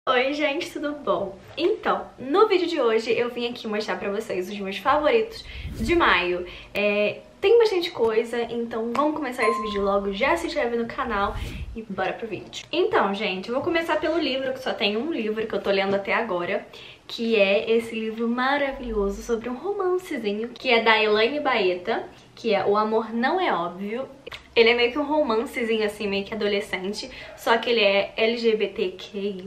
Oi gente, tudo bom? Então, no vídeo de hoje eu vim aqui mostrar pra vocês os meus favoritos de maio. Tem bastante coisa, então vamos começar esse vídeo logo, já se inscreve no canal e bora pro vídeo. Então, gente, eu vou começar pelo livro, que só tem um livro que eu tô lendo até agora, que é esse livro maravilhoso sobre um romancezinho, que é da Elaine Baeta, que é O Amor Não É Óbvio. Ele é meio que um romancezinho assim, meio que adolescente, só que ele é LGBTQI+.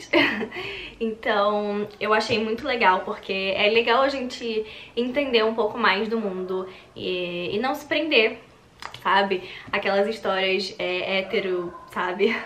Então, eu achei muito legal, porque é legal a gente entender um pouco mais do mundo e não se prender, sabe? Aquelas histórias hétero, sabe?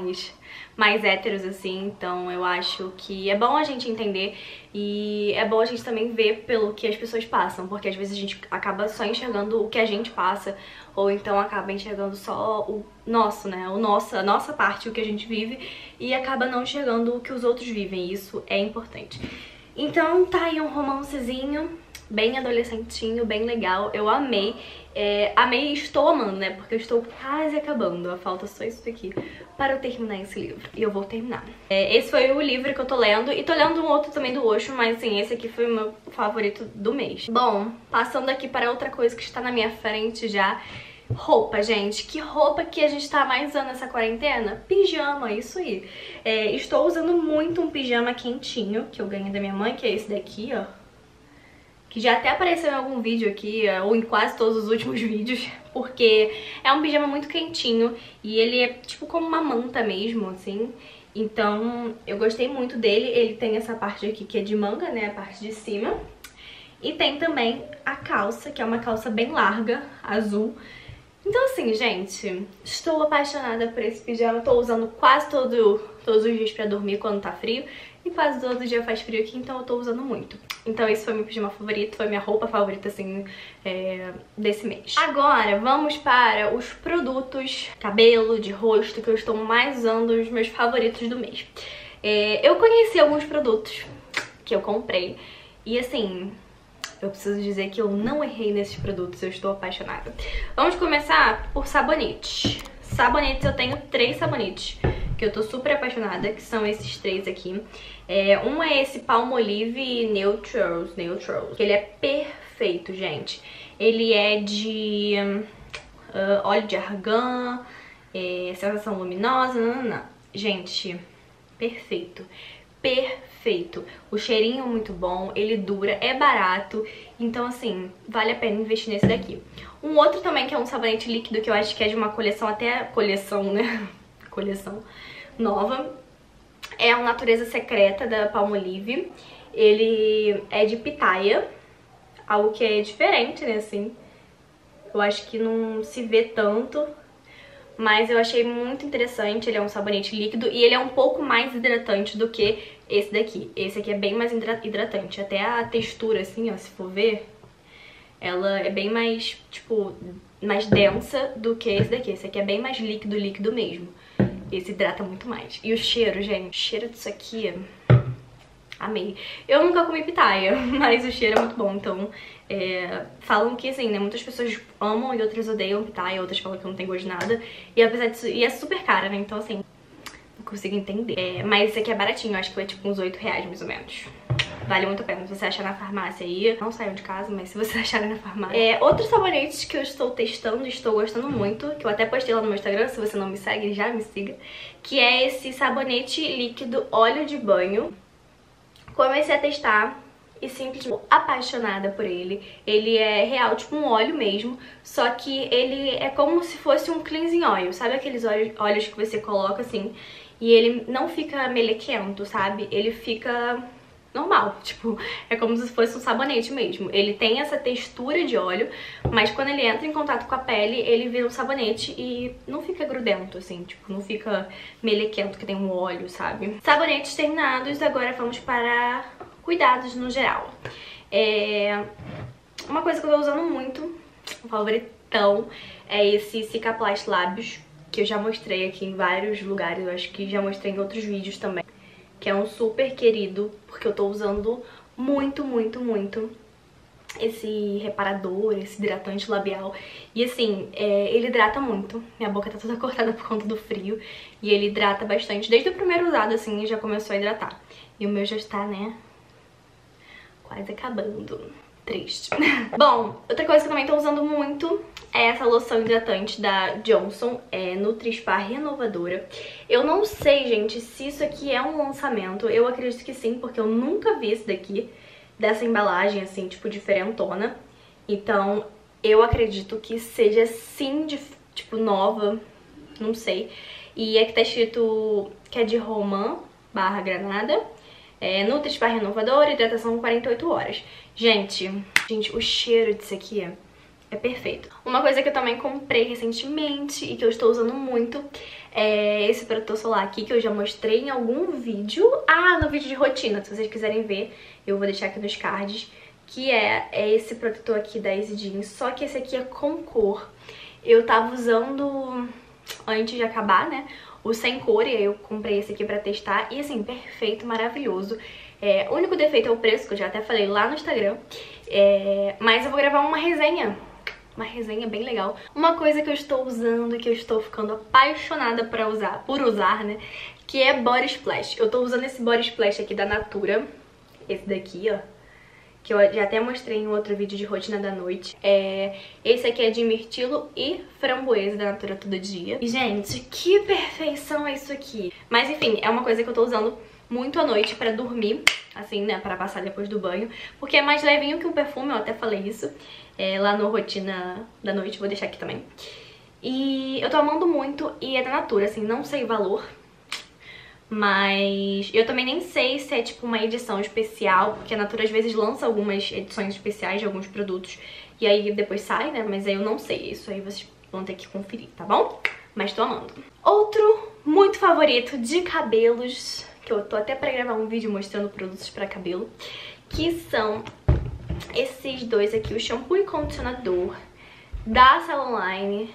Mais héteros, assim. Então eu acho que é bom a gente entender e é bom a gente também ver pelo que as pessoas passam, porque às vezes a gente acaba só enxergando o que a gente passa, ou então acaba enxergando só o nosso, né? A nossa parte, o que a gente vive, e acaba não enxergando o que os outros vivem. Isso é importante. Então tá aí um romancezinho bem adolescentinho, bem legal. Eu amei. Amei e estou amando, né? Porque eu estou quase acabando. Falta só isso daqui para eu terminar esse livro. E eu vou terminar. Esse foi o livro que eu tô lendo. E tô lendo um outro também do Osho, mas assim, esse aqui foi o meu favorito do mês. Bom, passando aqui para outra coisa que está na minha frente já. Roupa, gente. Que roupa que a gente tá mais usando nessa quarentena? Pijama, isso aí. Estou usando muito um pijama quentinho, que eu ganhei da minha mãe, que é esse daqui, ó. Que já até apareceu em algum vídeo aqui, ou em quase todos os últimos vídeos, porque é um pijama muito quentinho e ele é tipo como uma manta mesmo, assim. Então eu gostei muito dele. Ele tem essa parte aqui que é de manga, né, a parte de cima. E tem também a calça, que é uma calça bem larga, azul. Então assim, gente, estou apaixonada por esse pijama. Tô usando quase todos os dias pra dormir quando tá frio. E quase todo dia faz frio aqui, então eu tô usando muito. Então esse foi meu pijama favorito, foi minha roupa favorita, assim, desse mês. Agora, vamos para os produtos, cabelo, de rosto, que eu estou mais usando, os meus favoritos do mês. Eu conheci alguns produtos que eu comprei e, assim, eu preciso dizer que eu não errei nesses produtos, eu estou apaixonada. Vamos começar por sabonetes. Sabonetes, eu tenho 3 sabonetes que eu tô super apaixonada, que são esses 3 aqui. Um é esse Palmolive Neutrals, que ele é perfeito, gente. Ele é de óleo de argan, sensação luminosa, nanana. Gente, perfeito. Perfeito. O cheirinho muito bom, ele dura, é barato. Então, assim, vale a pena investir nesse daqui. Um outro também que é um sabonete líquido, que eu acho que é de uma coleção, até coleção, né? Coleção nova. É o Natureza Secreta da Palmolive. Ele é de pitaia, algo que é diferente, né, assim. Eu acho que não se vê tanto, mas eu achei muito interessante. Ele é um sabonete líquido e ele é um pouco mais hidratante do que esse daqui. Esse aqui é bem mais hidratante. Até a textura, assim, ó, se for ver, ela é bem mais, tipo, mais densa do que esse daqui. Esse aqui é bem mais líquido mesmo. Esse hidrata muito mais. E o cheiro, gente, o cheiro disso aqui, amei. Eu nunca comi pitaia, mas o cheiro é muito bom. Então, falam que, assim, né, muitas pessoas amam e outras odeiam pitaia, outras falam que não tem gosto de nada. E apesar disso, e é super cara, né, então, assim, não consigo entender. Mas esse aqui é baratinho, acho que foi tipo uns R$8 mais ou menos. Vale muito a pena. Se você achar na farmácia aí, não saiam de casa, mas se você achar na farmácia. Outros sabonetes que eu estou testando e estou gostando muito, que eu até postei lá no meu Instagram, se você não me segue, já me siga, que é esse sabonete líquido óleo de banho. Comecei a testar e simplesmente apaixonada por ele. Ele é real, tipo um óleo mesmo, só que ele é como se fosse um cleansing oil. Sabe aqueles óleos que você coloca assim e ele não fica melequento, sabe? Ele fica normal, tipo, é como se fosse um sabonete mesmo. Ele tem essa textura de óleo, mas quando ele entra em contato com a pele, ele vira um sabonete e não fica grudento, assim, tipo, não fica melequento que tem um óleo, sabe? Sabonetes terminados, agora vamos para cuidados no geral. Uma coisa que eu tô usando muito, um favoritão, é esse Cicaplast Lábios, que eu já mostrei aqui em vários lugares, eu acho que já mostrei em outros vídeos também. Que é um super querido, porque eu tô usando muito. esse reparador, esse hidratante labial. E assim, ele hidrata muito. Minha boca tá toda cortada por conta do frio. E ele hidrata bastante. Desde o primeiro usado, assim, já começou a hidratar. E o meu já está, né, quase acabando. Triste. Bom, outra coisa que eu também tô usando muito é essa loção hidratante da Johnson, Nutri-Spa Renovadora. Eu não sei, gente, se isso aqui é um lançamento. Eu acredito que sim, porque eu nunca vi esse daqui, dessa embalagem, assim, tipo, diferentona. Então, eu acredito que seja, sim, tipo, nova, não sei. E aqui tá escrito que é de Romã / Granada. Nutri-Spa Renovadora, hidratação 48 horas. Gente, o cheiro disso aqui é perfeito. Uma coisa que eu também comprei recentemente e que eu estou usando muito é esse protetor solar aqui, que eu já mostrei em algum vídeo. Ah, no vídeo de rotina, se vocês quiserem ver, eu vou deixar aqui nos cards. Que é esse protetor aqui da Easy Jeans, só que esse aqui é com cor. Eu tava usando, antes de acabar, né, o sem cor, e aí eu comprei esse aqui pra testar. E assim, perfeito, maravilhoso. O único defeito é o preço, que eu já até falei lá no Instagram. Mas eu vou gravar uma resenha bem legal. Uma coisa que eu estou usando e que eu estou ficando apaixonada por usar, né, que é Body Splash. Eu tô usando esse Body Splash aqui da Natura, esse daqui, ó, que eu já até mostrei em outro vídeo de rotina da noite. Esse aqui é de mirtilo e framboesa da Natura Todo Dia. E, gente, que perfeição é isso aqui. Mas, enfim, é uma coisa que eu tô usando muito à noite pra dormir, assim, né, pra passar depois do banho. Porque é mais levinho que um perfume, eu até falei isso lá no rotina da noite, vou deixar aqui também. E eu tô amando muito e é da Natura, assim, não sei o valor. Mas eu também nem sei se é tipo uma edição especial, porque a Natura às vezes lança algumas edições especiais de alguns produtos e aí depois sai, né? Mas aí eu não sei, isso aí vocês vão ter que conferir, tá bom? Mas tô amando. Outro muito favorito de cabelos, que eu tô até pra gravar um vídeo mostrando produtos pra cabelo, que são esses dois aqui, o shampoo e condicionador da Salonline.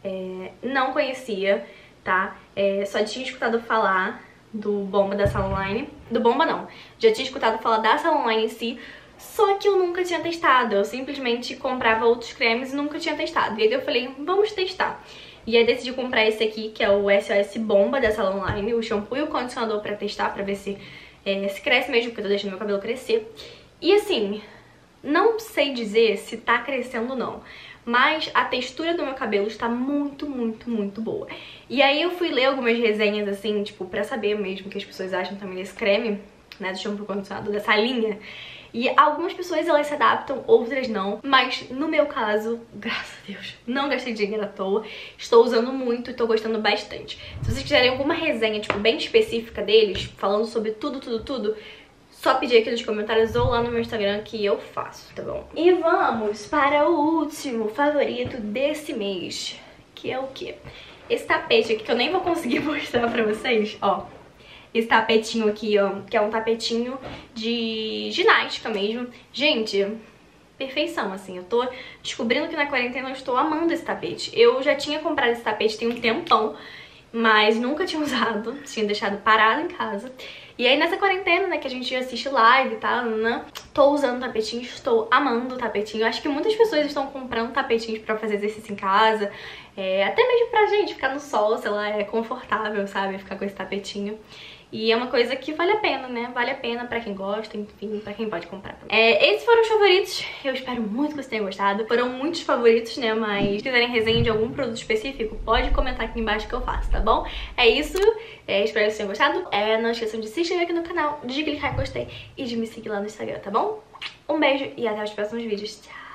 Não conhecia, tá? Só tinha escutado falar do Bomba da Salonline. Do Bomba não, já tinha escutado falar da Salonline em si, só que eu nunca tinha testado. Eu simplesmente comprava outros cremes e nunca tinha testado. E aí eu falei, vamos testar. E aí decidi comprar esse aqui, que é o SOS Bomba da Salonline, o shampoo e o condicionador pra testar, pra ver se cresce mesmo, porque eu tô deixando meu cabelo crescer. E assim, não sei dizer se tá crescendo ou não, mas a textura do meu cabelo está muito, muito, muito boa. E aí eu fui ler algumas resenhas, assim, tipo, pra saber mesmo o que as pessoas acham também desse creme, né, do shampoo condicionador, dessa linha. E algumas pessoas, elas se adaptam, outras não. Mas no meu caso, graças a Deus, não gastei dinheiro à toa. Estou usando muito e tô gostando bastante. Se vocês quiserem alguma resenha, tipo, bem específica deles, falando sobre tudo, só pedir aqui nos comentários ou lá no meu Instagram que eu faço, tá bom? E vamos para o último favorito desse mês, que é o quê? Esse tapete aqui, que eu nem vou conseguir mostrar pra vocês, ó. Esse tapetinho aqui, ó, que é um tapetinho de ginástica mesmo. Gente, perfeição, assim. Eu tô descobrindo que na quarentena eu estou amando esse tapete. Eu já tinha comprado esse tapete tem um tempão, mas nunca tinha usado, tinha deixado parado em casa. E aí nessa quarentena, né, que a gente assiste live e tal, né, tô usando tapetinho, estou amando o tapetinho. Acho que muitas pessoas estão comprando tapetinhos pra fazer exercício em casa, até mesmo pra gente ficar no sol, sei lá, é confortável, sabe, ficar com esse tapetinho. E é uma coisa que vale a pena, né? Vale a pena pra quem gosta, enfim, pra quem pode comprar também. Esses foram os favoritos. Eu espero muito que vocês tenham gostado. Foram muitos favoritos, né? Mas se quiserem resenha de algum produto específico, pode comentar aqui embaixo que eu faço, tá bom? É isso. Espero que vocês tenham gostado. Não esqueçam de se inscrever aqui no canal, de clicar em gostei e de me seguir lá no Instagram, tá bom? Um beijo e até os próximos vídeos. Tchau!